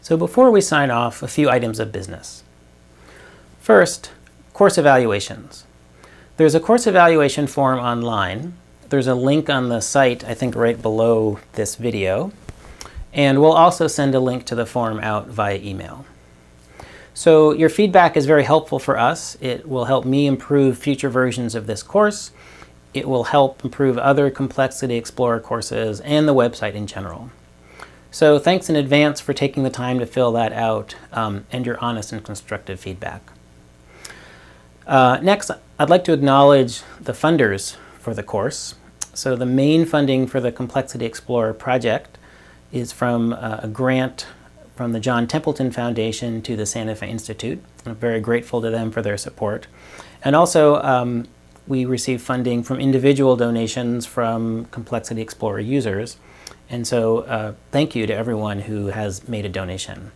So before we sign off, a few items of business. First, course evaluations. There's a course evaluation form online. There's a link on the site, I think right below this video. And we'll also send a link to the form out via email. So your feedback is very helpful for us. It will help me improve future versions of this course. It will help improve other Complexity Explorer courses and the website in general. So thanks in advance for taking the time to fill that out and your honest and constructive feedback. Next, I'd like to acknowledge the funders for the course. So the main funding for the Complexity Explorer project is from a grant from the John Templeton Foundation to the Santa Fe Institute. I'm very grateful to them for their support. And also, we receive funding from individual donations from Complexity Explorer users. And so thank you to everyone who has made a donation.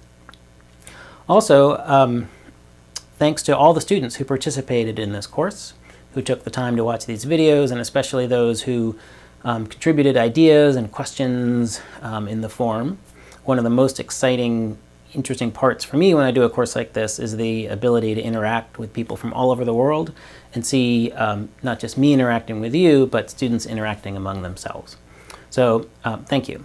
Also, thanks to all the students who participated in this course, who took the time to watch these videos, and especially those who contributed ideas and questions in the forum. One of the most exciting, interesting parts for me when I do a course like this is the ability to interact with people from all over the world and see not just me interacting with you, but students interacting among themselves. So thank you.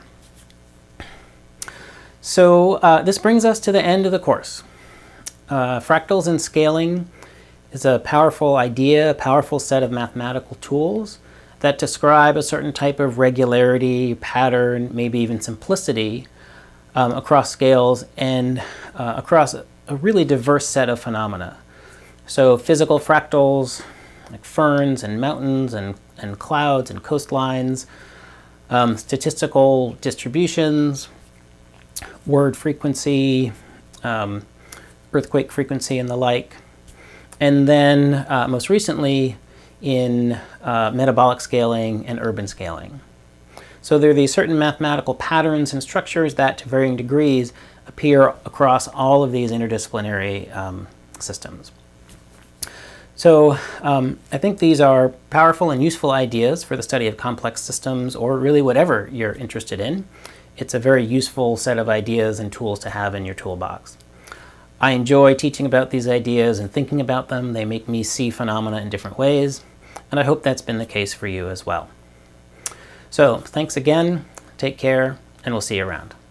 So this brings us to the end of the course. Fractals and Scaling is a powerful idea, a powerful set of mathematical tools that describe a certain type of regularity, pattern, maybe even simplicity across scales and across a really diverse set of phenomena. So physical fractals like ferns and mountains and clouds and coastlines, statistical distributions, word frequency, earthquake frequency and the like, and then most recently in metabolic scaling and urban scaling. So there are these certain mathematical patterns and structures that to varying degrees appear across all of these interdisciplinary systems. So I think these are powerful and useful ideas for the study of complex systems or really whatever you're interested in. It's a very useful set of ideas and tools to have in your toolbox. I enjoy teaching about these ideas and thinking about them. They make me see phenomena in different ways, and I hope that's been the case for you as well. So thanks again, take care, and we'll see you around.